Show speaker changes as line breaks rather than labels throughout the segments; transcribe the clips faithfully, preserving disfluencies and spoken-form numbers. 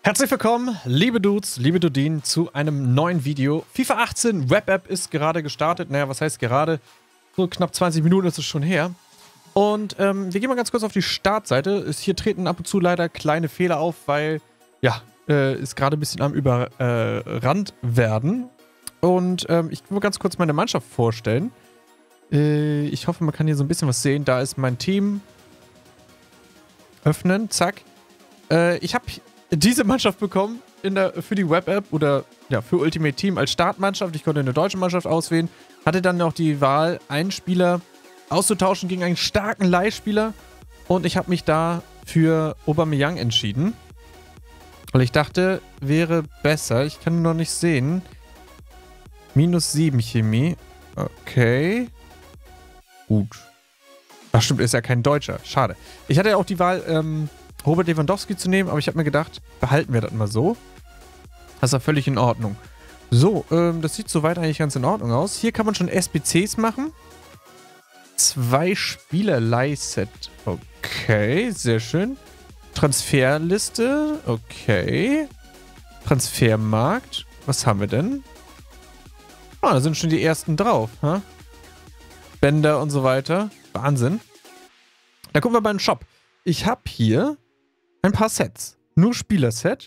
Herzlich willkommen, liebe Dudes, liebe Dudinen, zu einem neuen Video. FIFA achtzehn Web-App ist gerade gestartet. Naja, was heißt gerade? So knapp zwanzig Minuten ist es schon her. Und ähm, wir gehen mal ganz kurz auf die Startseite. Hier treten ab und zu leider kleine Fehler auf, weil, ja, äh, ist gerade ein bisschen am Überrand äh, werden. Und ähm, ich will mal ganz kurz meine Mannschaft vorstellen. Äh, ich hoffe, man kann hier so ein bisschen was sehen. Da ist mein Team. Öffnen, zack. Äh, ich habe diese Mannschaft bekommen in der, für die Web-App oder ja, für Ultimate Team als Startmannschaft. Ich konnte eine deutsche Mannschaft auswählen. Hatte dann noch die Wahl, einen Spieler auszutauschen gegen einen starken Leihspieler. Und ich habe mich da für Aubameyang entschieden. Weil ich dachte, wäre besser. Ich kann noch nicht sehen. Minus sieben Chemie. Okay. Gut. Ach stimmt, ist ja kein Deutscher. Schade. Ich hatte ja auch die Wahl, ähm, Robert Lewandowski zu nehmen, aber ich habe mir gedacht, behalten wir das mal so. Das ist ja völlig in Ordnung. So, ähm, das sieht soweit eigentlich ganz in Ordnung aus. Hier kann man schon S B Cs machen. Zwei Spieler-Leihset. Okay, sehr schön. Transferliste. Okay. Transfermarkt. Was haben wir denn? Ah, da sind schon die ersten drauf. Huh? Bänder und so weiter. Wahnsinn. Da gucken wir mal in den Shop. Ich habe hier ein paar Sets. Nur Spielerset.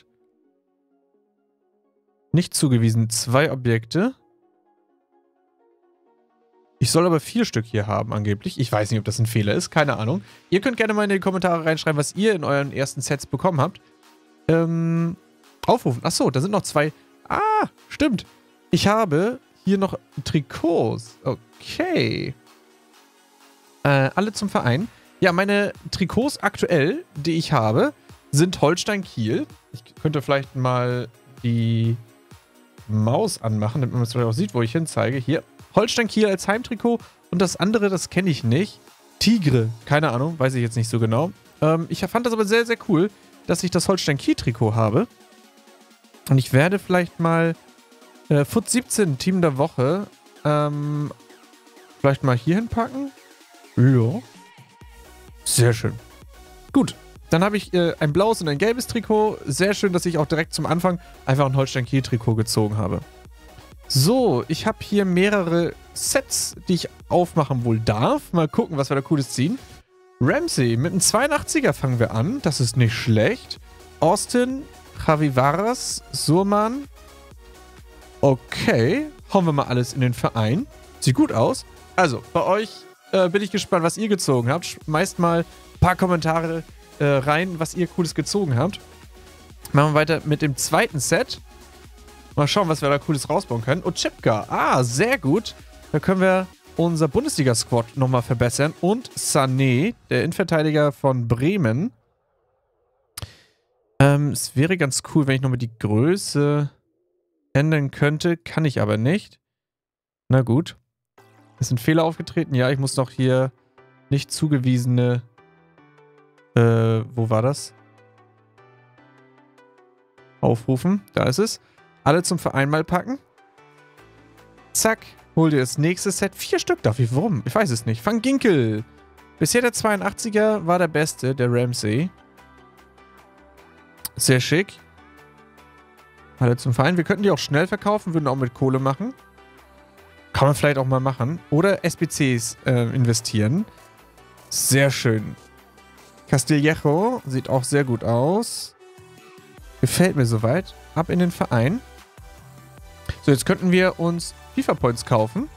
Nicht zugewiesen. Zwei Objekte. Ich soll aber vier Stück hier haben, angeblich. Ich weiß nicht, ob das ein Fehler ist. Keine Ahnung. Ihr könnt gerne mal in die Kommentare reinschreiben, was ihr in euren ersten Sets bekommen habt. Ähm, aufrufen. Achso, da sind noch zwei. Ah, stimmt. Ich habe hier noch Trikots. Okay. Äh, alle zum Verein. Ja, meine Trikots aktuell, die ich habe, sind Holstein Kiel. Ich könnte vielleicht mal die Maus anmachen, damit man es vielleicht auch sieht, wo ich hinzeige. Hier, Holstein Kiel als Heimtrikot. Und das andere, das kenne ich nicht. Tigre, keine Ahnung, weiß ich jetzt nicht so genau. Ähm, ich fand das aber sehr, sehr cool, dass ich das Holstein Kiel Trikot habe. Und ich werde vielleicht mal äh, F U T siebzehn Team der Woche ähm, vielleicht mal hier hinpacken. Ja. Sehr schön. Gut, dann habe ich äh, ein blaues und ein gelbes Trikot. Sehr schön, dass ich auch direkt zum Anfang einfach ein Holstein-Kiel-Trikot gezogen habe. So, ich habe hier mehrere Sets, die ich aufmachen wohl darf. Mal gucken, was wir da Cooles ziehen. Ramsey, mit einem zweiundachtziger fangen wir an. Das ist nicht schlecht. Austin, Javi Varas, Surman. Okay, hauen wir mal alles in den Verein. Sieht gut aus. Also, bei euch äh, bin ich gespannt, was ihr gezogen habt. Schmeißt mal ein paar Kommentare äh, rein, was ihr Cooles gezogen habt. Machen wir weiter mit dem zweiten Set. Mal schauen, was wir da Cooles rausbauen können. Und Chipka. Ah, sehr gut. Da können wir unser Bundesliga-Squad nochmal verbessern. Und Sané, der Innenverteidiger von Bremen. Ähm, es wäre ganz cool, wenn ich nochmal die Größe ändern könnte. Kann ich aber nicht. Na gut. Es sind Fehler aufgetreten. Ja, ich muss noch hier nicht zugewiesene... Äh, wo war das? Aufrufen. Da ist es. Alle zum Verein mal packen. Zack. Hol dir das nächste Set. Vier Stück darf ich. Warum? Ich weiß es nicht. Van Ginkel. Bisher der zweiundachtziger war der beste, der Ramsey. Sehr schick. Alle zum Verein. Wir könnten die auch schnell verkaufen, würden auch mit Kohle machen. Kann man vielleicht auch mal machen. Oder S B Cs äh, investieren. Sehr schön. Castillejo sieht auch sehr gut aus. Gefällt mir soweit. Ab in den Verein. So, jetzt könnten wir uns FIFA Points kaufen.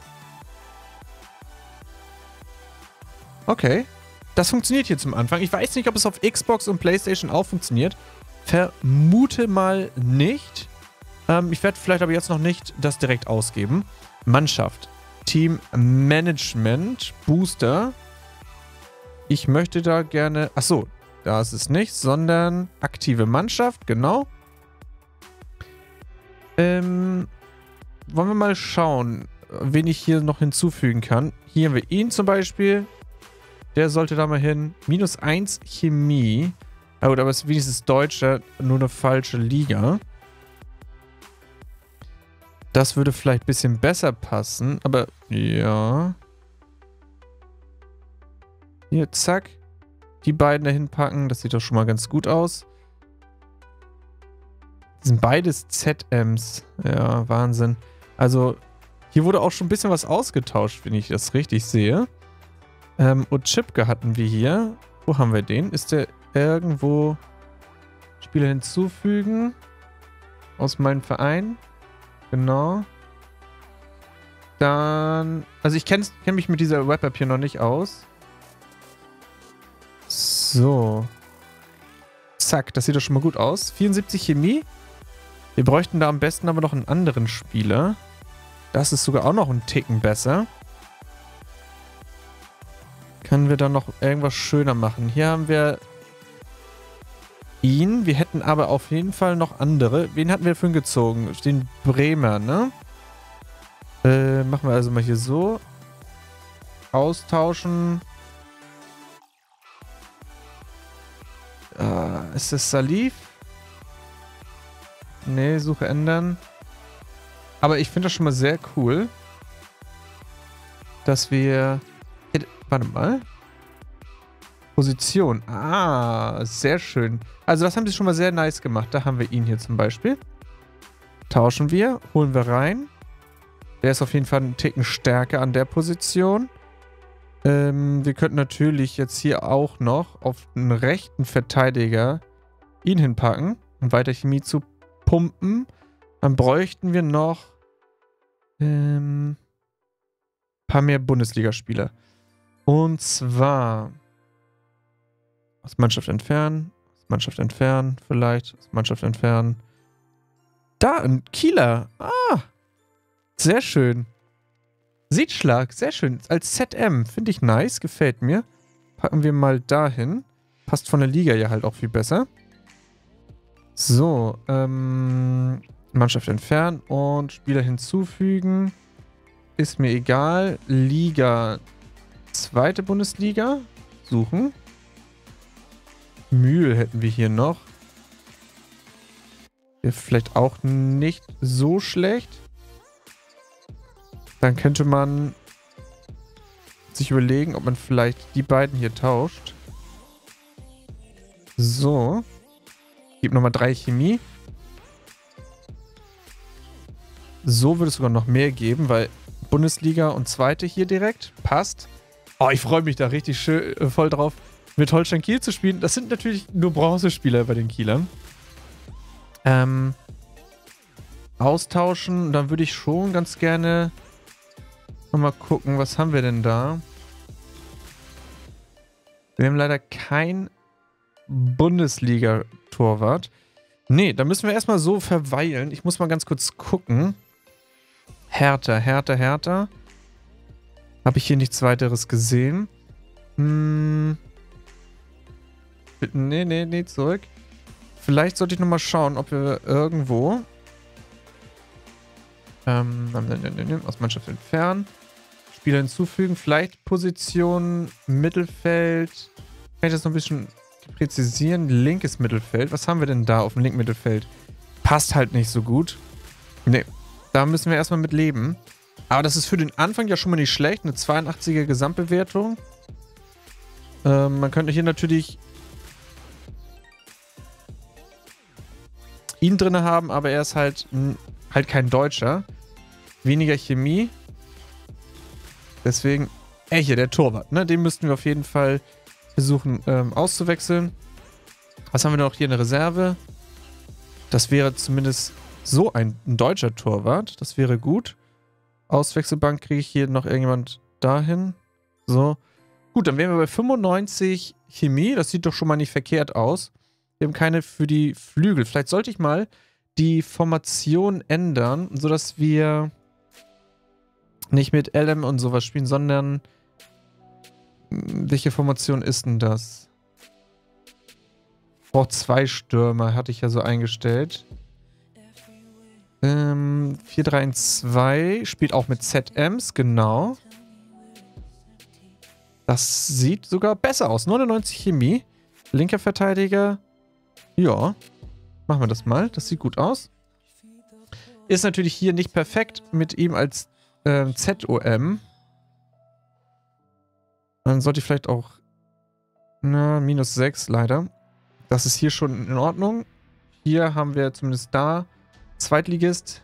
Okay. Das funktioniert hier zum Anfang. Ich weiß nicht, ob es auf Xbox und PlayStation auch funktioniert. Vermute mal nicht. Ähm, ich werde vielleicht aber jetzt noch nicht das direkt ausgeben. Mannschaft. Team Management. Booster. Ich möchte da gerne... Achso, da ist es nicht, sondern aktive Mannschaft, genau. Ähm, wollen wir mal schauen, wen ich hier noch hinzufügen kann. Hier haben wir ihn zum Beispiel. Der sollte da mal hin. Minus eins Chemie. Ah gut, aber es ist wenigstens Deutscher, nur eine falsche Liga. Das würde vielleicht ein bisschen besser passen, aber ja. Hier, zack. Die beiden dahin packen, das sieht doch schon mal ganz gut aus. Das sind beides Z Ms. Ja, Wahnsinn. Also, hier wurde auch schon ein bisschen was ausgetauscht, wenn ich das richtig sehe. Ähm, Otschipka hatten wir hier. Wo haben wir den? Ist der irgendwo... Spieler hinzufügen. Aus meinem Verein. Genau. Dann... Also ich kenne kenn mich mit dieser Web-App hier noch nicht aus. So. Zack, das sieht doch schon mal gut aus. vierundsiebzig Chemie. Wir bräuchten da am besten aber noch einen anderen Spieler. Das ist sogar auch noch einen Ticken besser. Können wir da noch irgendwas schöner machen? Hier haben wir ihn. Wir hätten aber auf jeden Fall noch andere. Wen hatten wir vorhin gezogen? Den Bremer, ne? Äh, machen wir also mal hier so. Austauschen. Äh, ist das Salif? Ne, Suche ändern. Aber ich finde das schon mal sehr cool, dass wir... Warte mal. Position. Ah, sehr schön. Also das haben sie schon mal sehr nice gemacht. Da haben wir ihn hier zum Beispiel. Tauschen wir. Holen wir rein. Der ist auf jeden Fall einen Ticken stärker an der Position. Ähm, wir könnten natürlich jetzt hier auch noch auf den rechten Verteidiger ihn hinpacken, um weiter Chemie zu pumpen. Dann bräuchten wir noch ähm, ein paar mehr Bundesligaspieler. Und zwar aus Mannschaft entfernen, aus Mannschaft entfernen, vielleicht, aus Mannschaft entfernen. Da, ein Kieler. Ah, sehr schön. Siedschlag, sehr schön. Als Z M, finde ich nice, gefällt mir. Packen wir mal dahin. Passt von der Liga ja halt auch viel besser. So, ähm, Mannschaft entfernen und Spieler hinzufügen. Ist mir egal. Liga, zweite Bundesliga. Suchen. Mühl hätten wir hier noch. Wäre vielleicht auch nicht so schlecht. Dann könnte man sich überlegen, ob man vielleicht die beiden hier tauscht. So. Gib nochmal drei Chemie. So würde es sogar noch mehr geben, weil Bundesliga und zweite hier direkt. Passt. Oh, ich freue mich da richtig schön, äh, voll drauf, mit Holstein Kiel zu spielen. Das sind natürlich nur Bronzespieler bei den Kielern. Ähm, austauschen. Dann würde ich schon ganz gerne nochmal gucken, was haben wir denn da? Wir haben leider kein Bundesliga-Torwart. Nee, da müssen wir erstmal so verweilen. Ich muss mal ganz kurz gucken. Hertha, Hertha, Hertha. Habe ich hier nichts weiteres gesehen? Hm. Nee, nee, nee, zurück. Vielleicht sollte ich nochmal schauen, ob wir irgendwo ähm, aus Mannschaft entfernen. Spieler hinzufügen. Vielleicht Position Mittelfeld. Kann ich das noch ein bisschen präzisieren? Linkes Mittelfeld. Was haben wir denn da auf dem linken Mittelfeld? Passt halt nicht so gut. Nee, da müssen wir erstmal mit leben. Aber das ist für den Anfang ja schon mal nicht schlecht. Eine zweiundachtziger Gesamtbewertung. Ähm, man könnte hier natürlich ihn drin haben, aber er ist halt, halt kein Deutscher. Weniger Chemie. Deswegen, ey, hier, der Torwart, ne? Den müssten wir auf jeden Fall versuchen ähm, auszuwechseln. Was haben wir noch hier in der Reserve? Das wäre zumindest so ein, ein deutscher Torwart. Das wäre gut. Auswechselbank kriege ich hier noch irgendjemand dahin. So. Gut, dann wären wir bei fünfundneunzig Chemie. Das sieht doch schon mal nicht verkehrt aus. Wir haben keine für die Flügel. Vielleicht sollte ich mal die Formation ändern, sodass wir nicht mit L M und sowas spielen, sondern welche Formation ist denn das? Oh, zwei Stürmer hatte ich ja so eingestellt. Ähm, vier drei eins zwei spielt auch mit Z Ms, genau. Das sieht sogar besser aus. neunundneunzig Chemie. Linker Verteidiger. Ja, machen wir das mal. Das sieht gut aus. Ist natürlich hier nicht perfekt mit ihm als ähm, Z O M. Dann sollte ich vielleicht auch... Na, minus sechs leider. Das ist hier schon in Ordnung. hier haben wir zumindest da Zweitligist.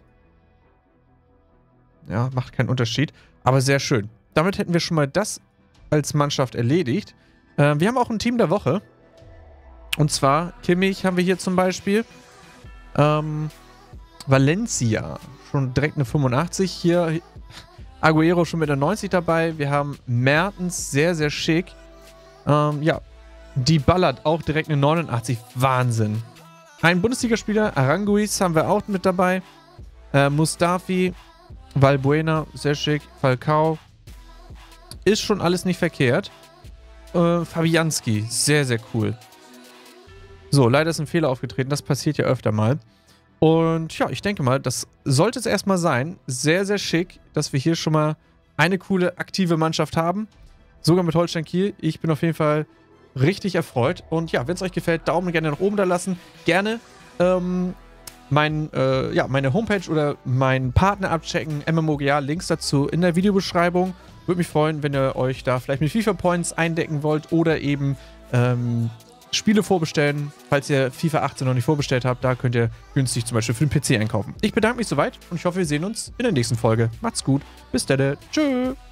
Ja, macht keinen Unterschied. Aber sehr schön. Damit hätten wir schon mal das als Mannschaft erledigt. Äh, wir haben auch ein Team der Woche. Und zwar Kimmich haben wir hier zum Beispiel. Ähm, Valencia. Schon direkt eine fünfundachtzig. Hier Aguero schon mit der neunzig dabei. Wir haben Mertens, sehr, sehr schick. Ähm, ja, die ballert auch direkt eine neunundachtzig. Wahnsinn. Ein Bundesligaspieler, Aranguiz, haben wir auch mit dabei. Äh, Mustafi, Valbuena, sehr schick. Falcao. Ist schon alles nicht verkehrt. Äh, Fabianski, sehr, sehr cool. So, leider ist ein Fehler aufgetreten. Das passiert ja öfter mal. Und ja, ich denke mal, das sollte es erstmal sein. Sehr, sehr schick, dass wir hier schon mal eine coole, aktive Mannschaft haben. Sogar mit Holstein Kiel. Ich bin auf jeden Fall richtig erfreut. Und ja, wenn es euch gefällt, Daumen gerne nach oben da lassen. Gerne ähm, mein, äh, ja, meine Homepage oder meinen Partner abchecken. M M O G A, Links dazu in der Videobeschreibung. Würde mich freuen, wenn ihr euch da vielleicht mit FIFA Points eindecken wollt oder eben ähm, Spiele vorbestellen. Falls ihr FIFA achtzehn noch nicht vorbestellt habt, da könnt ihr günstig zum Beispiel für den P C einkaufen. Ich bedanke mich soweit und ich hoffe, wir sehen uns in der nächsten Folge. Macht's gut. Bis dann. Tschö.